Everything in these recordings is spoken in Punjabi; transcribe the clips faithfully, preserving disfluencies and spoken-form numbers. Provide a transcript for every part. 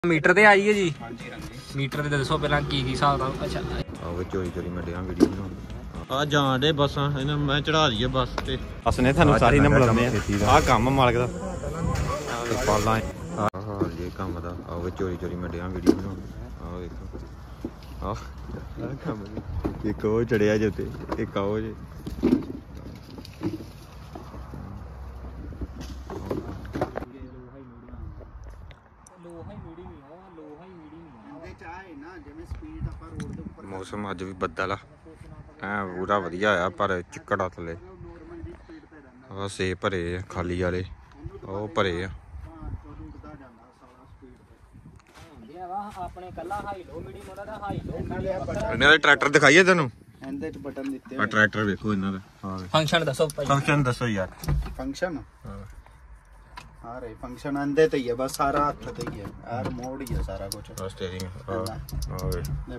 मीटर ते आई है जी। हाँ जी हाँ जी मीटर ते दसो पहला की की हिसाब दा। अच्छा आओ चोरी चोरी मैं डिया वीडियो बनाउण आ जान दे बसां इन्हां मैं चढ़ा दी है बस ते बस ने थानू सारी नंबर लाने आ काम मालक दा पाला हां ये काम दा आओ चोरी चोरी मैं डिया वीडियो बनाउण आओ देखो आ काम एक ओ चढ़िया जे ते एक आओ जे मौसम अज भी बदल है पूरा वधिया आ पर चिक्कड़ थले सेब भरे खाली वाले ओ भरे आ ट्रैक्टर दिखाइए तेन ट्रैक्टर देखो इन्हां दा फंक्शन दसो फंक्शन दसो यार फंक्शन हां रे फंक्शन अंदे ते ही है बस सारा हाथ ते ही है यार मोड़ ही है सारा कुछ स्टीयरिंग हां ले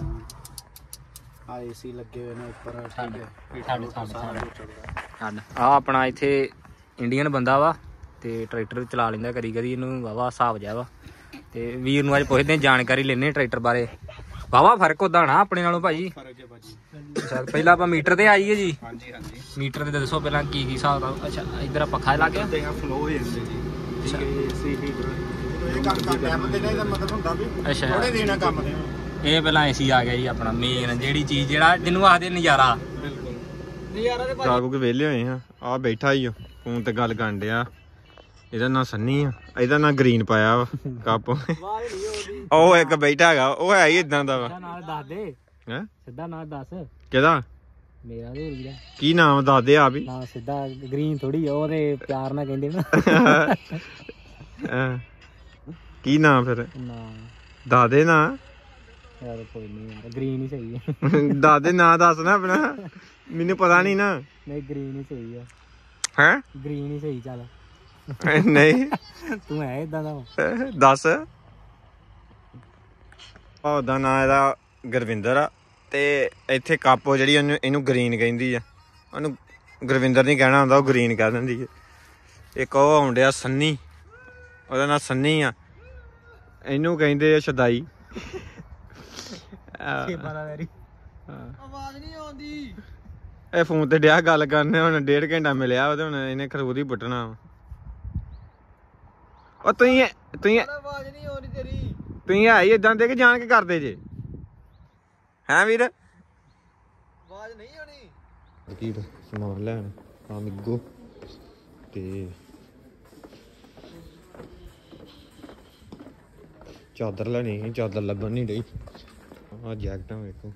आ एसी लगे हुए ने ऊपर ठीक है ठंड सारा कुछ चलदा आ अपना इथे इंडियन बंदा वा ते ट्रैक्टर चला लेंदा करी करी इनू वावा हिसाब जा वा ते वीर नूं अज पुछदे जानकारी लेने ट्रैक्टर बारे वावा फर्क होदा ना अपने नालों भाजी फर्क है भाजी अच्छा पहला आप मीटर ते आईए जी हां जी हां जी मीटर ते दसो पहला की की हिसाब दा। अच्छा इधर पक्खा ला के देगा फ्लो हो जांदे जी ठीक है एसी हीटर ये काम कर टैप देने दा मतलब हुंदा भी अच्छा थोड़े देना काम दे ये पहला एसी आ गया जी अपना मेन जेड़ी चीज जेड़ा जिन्नू आखदे नजारा बिल्कुल नजारा ते कागू के वेले होए हां आ बैठा ही फोन ते गल करन दिया ਇਹਦਾ ਨਾਂ ਸੰਨੀ ਆ ਇਹਦਾ ਨਾਂ ਗ੍ਰੀਨ ਪਾਇਆ ਵਾ ਕੱਪ ਉਹ ਇੱਕ ਬੈਠਾ ਹੈਗਾ ਉਹ ਹੈ ਹੀ ਇਦਾਂ ਦਾ ਵਾ ਨਾਲ ਦੱਸ ਦੇ ਹੈ ਸਿੱਧਾ ਨਾਂ ਦੱਸ ਕਿਹਦਾ ਮੇਰਾ ਤੇ ਵੀਰਾ ਕੀ ਨਾਮ ਦੱਸ ਦੇ ਆ ਵੀ ਨਾਂ ਸਿੱਧਾ ਗ੍ਰੀਨ ਥੋੜੀ ਉਹਦੇ ਪਿਆਰ ਨਾਲ ਕਹਿੰਦੇ ਨਾ ਕੀ ਨਾਮ ਫਿਰ ਨਾਂ ਦੱਸ ਦੇ ਨਾ ਯਾਰ ਕੋਈ ਨਹੀਂ ਯਾਰ ਗ੍ਰੀਨ ਹੀ ਸਹੀ ਹੈ ਦੱਸ ਦੇ ਨਾਂ ਦੱਸ ਨਾ ਆਪਣਾ ਮੈਨੂੰ ਪਤਾ ਨਹੀਂ ਨਾ ਨਹੀਂ ਗ੍ਰੀਨ ਹੀ ਸਹੀ ਆ ਹੈ ਗ੍ਰੀਨ ਹੀ ਸਹੀ ਚੱਲ ਨਹੀਂ ਤੂੰ ਹੈ ਇਦਾਂ ਦਾ ਦੱਸ ਉਹਦਾ ਨਾਂ ਇਹਦਾ ਗੁਰਵਿੰਦਰ ਆ ਤੇ ਇੱਥੇ ਕਾਪੋ ਜਿਹੜੀ ਉਹਨੂੰ ਇਹਨੂੰ ਗ੍ਰੀਨ ਕਹਿੰਦੀ ਆ ਉਹਨੂੰ ਗੁਰਵਿੰਦਰ ਨਹੀਂ ਕਹਿਣਾ ਹੁੰਦਾ ਉਹ ਗ੍ਰੀਨ ਕਹਿ ਦਿੰਦੀ ਹੈ। ਇੱਕ ਉਹ ਆਉਣ ਡਿਆ ਸੰਨੀ ਉਹਦਾ ਨਾਂ ਸੰਨੀ ਆ ਇਹਨੂੰ ਕਹਿੰਦੇ ਆ ਸ਼ਦਾਈ ਆਵਾਜ਼ ਨਹੀਂ ਆਉਂਦੀ ਇਹ ਫੋਨ ਤੇ ਡਿਆ ਗੱਲ ਕਰਨੇ ਹੁਣ ਡੇਢ ਘੰਟਾ ਮਿਲਿਆ ਉਹਦੇ ਹੁਣ ਇਹਨੇ ਖਰੂਦ ਹੀ ਪੁੱਟਣਾ ਉਹ ਤੁਸੀਂ ਤੁਸੀਂ ਆਵਾਜ਼ ਨਹੀਂ ਆਉਂਦੀ ਤੇਰੀ ਤੁਸੀਂ ਹੈ ਹੀ ਇਦਾਂ ਦੇ ਕਿ ਜਾਣ ਕੇ ਕਰਦੇ ਜੇ ਹੈਂ ਵੀਰ ਆਵਾਜ਼ ਨਹੀਂ ਆਉਣੀ ਕੀ ਸਮਾਨ ਲੈਣ ਆ ਮਿੱਗੋ ਤੇ ਚਾਦਰ ਲੈਣੀ ਸੀ ਚਾਦਰ ਲੱਭਣ ਨਹੀਂ ਡਈ ਆ ਜੈਕਟਾਂ ਵੇਖੋ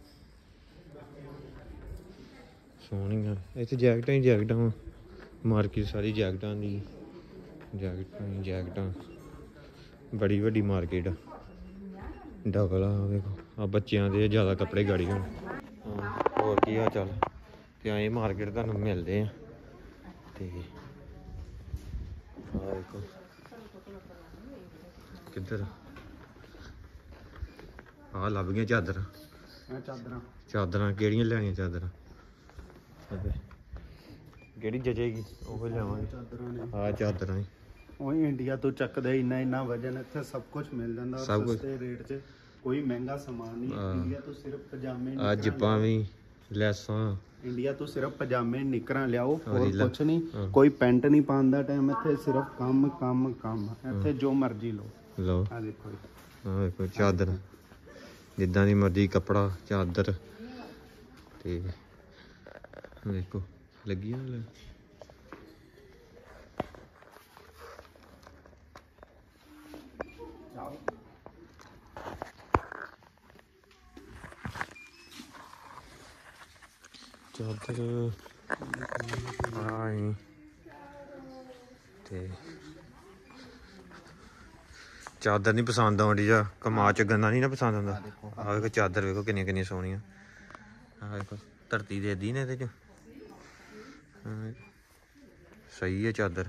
ਸੋਹਣੀਆਂ ਇੱਥੇ ਜੈਕਟਾਂ ਹੀ ਜੈਕਟਾਂ ਵਾ ਮਾਰਕੀਟ ਸਾਰੀ ਜੈਕਟਾਂ ਦੀ ਜੈਕਟਾਂ ਹੀ ਜੈਕਟਾਂ ਬੜੀ ਵੱਡੀ ਮਾਰਕੀਟ ਆ ਡਬਲ ਆ ਵੇਖੋ ਆ ਬੱਚਿਆਂ ਦੇ ਜ਼ਿਆਦਾ ਕੱਪੜੇ ਗਾੜੀ ਹੋਣ ਹੋਰ ਕੀ ਆ ਚੱਲ ਤੇ ਆਏ ਮਾਰਕੀਟ ਤੁਹਾਨੂੰ ਮਿਲਦੇ ਆ ਤੇ ਆ ਵੇਖੋ ਕਿੱਧਰ ਆ ਲੱਭ ਗਈਆਂ ਚਾਦਰਾਂ ਚਾਦਰਾਂ ਚਾਦਰਾਂ ਕਿਹੜੀਆਂ ਲੈਣੀਆਂ ਚਾਦਰਾਂ ਕਿਹੜੀ ਜਜੇਗੀ ਉਹ ਲਿਆਵਾਂਗੇ ਚਾਦਰਾਂ ਨੇ ਆ ਚਾਦਰਾਂ ਉਹੀ ਇੰਡੀਆ ਤੋਂ ਚੱਕਦੇ ਇੰਨਾ ਇੰਨਾ ਵਜਨ ਇੱਥੇ ਸਭ ਕੁਝ ਮਿਲ ਜਾਂਦਾ ਸਸਤੇ ਰੇਟ 'ਚ ਕੋਈ ਮਹਿੰਗਾ ਸਮਾਨ ਨਹੀਂ ਇੰਡੀਆ ਤੋਂ ਸਿਰਫ ਪਜਾਮੇ ਆ ਜਿੱਪਾਂ ਵੀ ਲੈਸਾਂ ਇੰਡੀਆ ਤੋਂ ਸਿਰਫ ਪਜਾਮੇ ਨਿਕਰਾਂ ਲਿਆਓ ਹੋਰ ਕੁਝ ਨਹੀਂ ਕੋਈ ਪੈਂਟ ਨਹੀਂ ਪਾਉਣ ਦਾ ਟਾਈਮ ਇੱਥੇ ਸਿਰਫ ਕੰਮ ਕੰਮ ਕੰਮ ਇੱਥੇ ਜੋ ਮਰਜ਼ੀ ਲਓ ਲਓ ਆ ਦੇਖੋ ਆ ਦੇਖੋ ਚਾਦਰ ਜਿੱਦਾਂ ਦੀ ਮਰਜ਼ੀ ਕੱਪੜਾ ਚਾਦਰ ਤੇ ਦੇਖੋ ਲੱਗੀਆਂ ਲੈ ਚਾਦਰ ਆਈ ਤੇ ਚਾਦਰ ਨਹੀਂ ਪਸੰਦ ਆਉਂਦੀ ਆ ਕਮਾ ਚ ਗੰਨਾ ਨਹੀਂ ਨਾ ਪਸੰਦ ਆਉਂਦਾ ਆ ਵੇਖੋ ਚਾਦਰ ਵੇਖੋ ਕਿੰਨੀਆਂ ਕਿੰਨੀਆਂ ਸੋਹਣੀਆਂ ਆ ਵੇਖੋ ਧਰਤੀ ਦੇ ਦੀ ਨੇ ਇਹਦੇ ਚ ਸਹੀ ਹੈ ਚਾਦਰ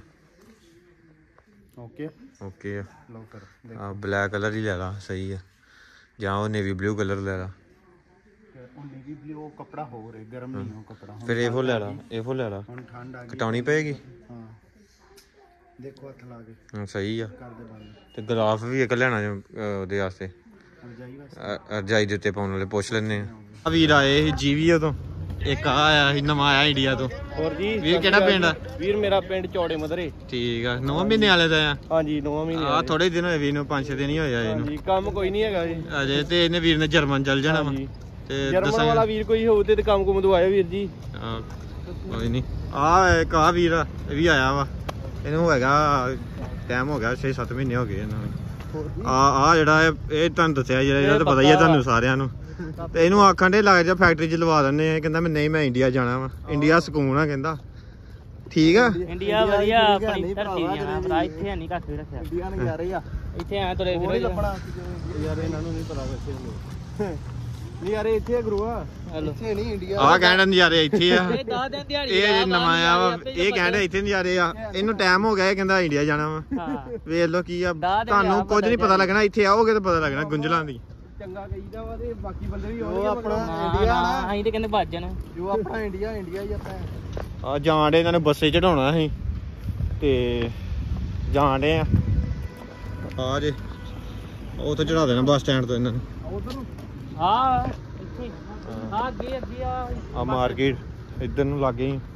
ਓਕੇ ਓਕੇ ਆ ਲਓ ਕਰ ਆ ਬਲੈਕ ਕਲਰ ਹੀ ਲੈ ਲਾ ਸਹੀ ਆ ਜਾਂ ਉਹ ਨੇਵੀ ਬਲੂ ਕਲਰ ਲੈ ਲਾ ਉਹ ਨੇਵੀ ਬਲੂ ਕਪੜਾ ਹੋ ਰਿਹਾ ਗਰਮ ਨਹੀਂ ਹੋ ਕਪੜਾ ਫਿਰ ਇਹੋ ਲੈ ਲਾ ਇਹੋ ਲੈ ਲਾ ਹੁਣ ਠੰਡ ਆ ਗਈ ਕਟਾਉਣੀ ਪਏਗੀ ਹਾਂ ਦੇਖੋ ਹੱਥ ਲਾ ਕੇ ਹਾਂ, ਸਹੀ ਆ। ਕਰਦੇ ਬੰਦ ਤੇ ਗਲਾਫ ਵੀ ਇੱਕ ਲੈਣਾ ਜੋ, ਅਹ, ਉਹਦੇ ਵਾਸਤੇ ਰਜਾਈ ਬਸ ਅ- ਰਜਾਈ ਦੇ ਉੱਤੇ ਪਾਉਣ ਵਾਲੇ ਪੁੱਛ ਲੈਣੇ ਆ। ਵੀਰ ਆਏ ਸੀ ਜੀਵੀਓ ਤੋਂ, ਇੱਕ ਆ ਆਇਆ ਸੀ ਨਵਾਂ ਆਇਆ ਇੰਡੀਆ ਤੋਂ। ਹੋਰ ਜੀ ਵੀਰ ਕਿਹੜਾ ਪਿੰਡ ਆ? ਵੀਰ ਮੇਰਾ ਪਿੰਡ ਚੌੜੇ ਮਧਰੇ। ਠੀਕ ਆ, ਨੌਂ ਮਹੀਨੇ ਵਾਲੇ ਦਾ ਆ। ਹਾਂਜੀ ਨੌਂ ਮਹੀਨੇ ਆ ਥੋੜੇ ਦਿਨ ਹੋਏ ਵੀਰ ਨੂੰ, ਪੰਜ ਛੇ ਦਿਨ ਹੀ ਹੋਇਆ ਇਹਨੂੰ। ਹਾਂਜੀ ਕੰਮ ਕੋਈ ਨਹੀਂ ਹੈਗਾ ਜੀ ਅਜੇ ਤੇ ਇਹਨੇ ਵੀਰ ਨੇ ਜਰਮਨ ਚੱਲ ਜਾਣਾ ਵਾ ਹਾਂਜੀ ਤੇ ਜਰਮਨ ਵਾਲਾ ਵੀਰ ਕੋਈ ਹੋਊ ਤੇ ਕੰਮ ਕੁਮ ਦਵਾਇਓ ਵੀਰ ਜੀ। ਹਾਂ, ਕੋਈ ਨਹੀਂ। ਆ ਇੱਕ ਆ ਵੀਰ ਆ, ਇਹ ਵੀ ਆਇਆ ਵਾ। ਇਹਨੂੰ ਹੈਗਾ ਟਾਈਮ ਹੋ ਗਿਆ ਛੇ ਸੱਤ ਮਹੀਨੇ ਹੋ ਗਏ ਇਹਨਾਂ ਨੂੰ। ਆ ਆ ਜਿਹੜਾ ਇਹ ਇਹ ਤੁਹਾਨੂੰ ਦੱਸਿਆ ਜਿਹੜਾ ਇਹਦਾ ਤਾਂ ਪਤਾ ਹੀ ਆ ਤੁਹਾਨੂੰ ਸਾਰਿਆਂ ਨੂੰ। ਤੇ ਇਹਨੂੰ ਆਖਣ ਦੇ ਲੱਗ ਜਾ ਫੈਕਟਰੀ 'ਚ ਲਵਾ ਦਿੰਦੇ ਆ। ਕਹਿੰਦਾ ਮੈਂ ਨਹੀਂ, ਮੈਂ ਇੰਡੀਆ ਜਾਣਾ ਵਾ, ਇੰਡੀਆ ਸਕੂਨ ਆ ਕਹਿੰਦਾ। ਠੀਕ ਆ, ਇੰਡੀਆ ਵਧੀਆ ਆਪਣੀ ਧਰਤੀ ਦੀ ਆ ਭਰਾ, ਇੱਥੇ ਨਹੀਂ ਕੱਖ ਵੀ ਰੱਖਿਆ। ਇੰਡੀਆ ਨੇ ਯਾਰ ਆ ਇੱਥੇ ਐ ਤੁਰੇ ਉਹ ਫਿਰੋ ਲੱਭਣਾ ਯਾਰ, ਇਹਨਾਂ ਨੂੰ ਨਹੀਂ ਪਤਾ ਵੈਸੇ ਨਹੀਂ ਯਾਰ, ਇੱਥੇ ਗਰੂਆ ਇੱਥੇ ਨਹੀਂ ਇੰਡੀਆ। ਆ ਕਹਿਣ ਦੇ ਨਜ਼ਾਰੇ ਇੱਥੇ ਆ। ਇਹ ਦਸ ਦਿਨ ਦਿਹਾੜੀ ਇਹ ਅਜੇ ਨਵਾਂ ਆ ਵਾ, ਇਹ ਕਹਿੰਦੇ ਇੱਥੇ ਨਜ਼ਾਰੇ ਆ। ਇਹਨੂੰ ਟਾਈਮ ਹੋ ਗਿਆ, ਇਹ ਕਹਿੰਦਾ ਇੰਡੀਆ ਜਾਣਾ ਵਾ। ਹਾਂ ਵੇਖ ਲਓ ਕੀ ਆ, ਦਸ ਦਿਨ ਤੁਹਾਨੂੰ ਆ ਕੁਝ ਨਹੀਂ ਪਤਾ ਲੱਗਣਾ, ਇੱਥੇ ਆਓਗੇ ਤਾਂ ਪਤਾ ਲੱਗਣਾ ਗੁੰਝਲਾਂ ਦੀ। ਚੰਗਾ ਕਹੀਦਾ ਵਾ ਤੇ ਬਾਕੀ ਬੰਦੇ ਵੀ ਉਹ ਆਪਣਾ ਇੰਡੀਆ ਨਾ ਅਸੀਂ ਤੇ ਕਹਿੰਦੇ ਭੱਜਣ। ਜੋ ਆਪਣਾ ਇੰਡੀਆ ਇੰਡੀਆ ਹੀ ਆਪਾਂ ਆ ਜਾਣ ਡੇ ਇਹਨਾਂ ਨੂੰ ਬੱਸੇ ਚੜਾਉਣਾ ਸੀ ਤੇ ਜਾਣ ਡੇ ਆ। ਆ ਜੇ ਉੱਥੇ ਚੜਾ ਦੇਣਾ ਬੱਸ ਸਟੈਂਡ ਤੋਂ ਇਹਨਾਂ ਨੂੰ। ਹਾਂ ਇੱਥੇ ਆ ਅੱਗੇ ਅੱਗੇ ਆ ਆ ਮਾਰਕੀਟ ਇੱਧਰ ਨੂੰ ਲੱਗੇ ਹੀ।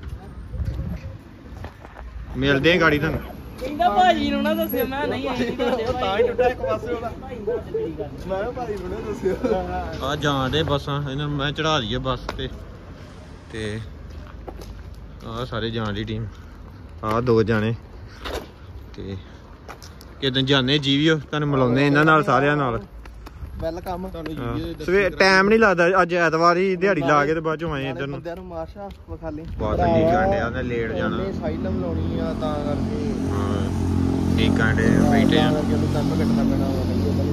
ਮਿਲਦੇ ਆ ਗਾੜੀ ਤੁਹਾਨੂੰ। ਕਹਿੰਦਾ ਭਾਜੀ ਨੂੰ ਨਾ ਦੱਸਿਓ। ਮੈਂ ਨਹੀਂ ਆਈ ਨਹੀਂ ਦੱਸਿਓ ਤਾਂ ਹੀ ਟੁੱਟਾ ਇੱਕ ਪਾਸੇ ਉਹਦਾ। ਭਾਈ ਨੂੰ ਦੱਸ ਮੇਰੀ ਗੱਲ। ਮੈਂ ਕਿਹਾ ਭਾਈ ਬਣੇ ਦੱਸਿਓ। ਆ ਜਾਣ ਡੇ ਬੱਸਾਂ, ਇਹਨਾਂ ਨੂੰ ਮੈਂ ਚੜਾ ਦਈਏ ਬੱਸ ਤੇ। ਤੇ ਆ ਸਾਰੇ ਜਾਣ ਦੀ ਟੀਮ, ਆ ਦੋ ਜਾਣੇ। ਤੇ ਕਿਦਾਂ ਜਾਣੇ ਜੀਵੀਓ, ਤੁਹਾਨੂੰ ਮਿਲਾਉਂਦੇ ਇਹਨਾਂ ਨਾਲ ਸਾਰਿਆਂ ਨਾਲ। ਵੈਲਕਮ ਤੁਹਾਨੂੰ ਸਵੇਰ ਟਾਈਮ ਨਹੀਂ ਲੱਗਦਾ, ਅੱਜ ਐਤਵਾਰ ਹੀ ਦਿਹਾੜੀ ਲਾ ਕੇ ਤੇ ਬਾਅਦ ਚੋਂ ਆਏ ਇੱਧਰ ਨੂੰ। ਬੰਦਿਆਂ ਨੂੰ ਮਾਰਸ਼ਾ ਵਿਖਾ ਲਈ ਬਾਤ ਨਹੀਂ ਕਾਂਡੇ ਉਹਨੇ ਲੇਟ ਜਾਣਾ। ਉਹਨੇ ਸਾਈਲਮ ਲਾਉਣੀ ਆ ਤਾਂ ਕਰਕੇ ਹਾਂ ਠੀਕ ਕਾਂਡੇ ਬੈਠੇ ਆ। ਤਾਂ ਕਰਕੇ ਉਹਨੂੰ ਕੰਮ ਕੱਟਣਾ ਪੈਣਾ ਵਾ।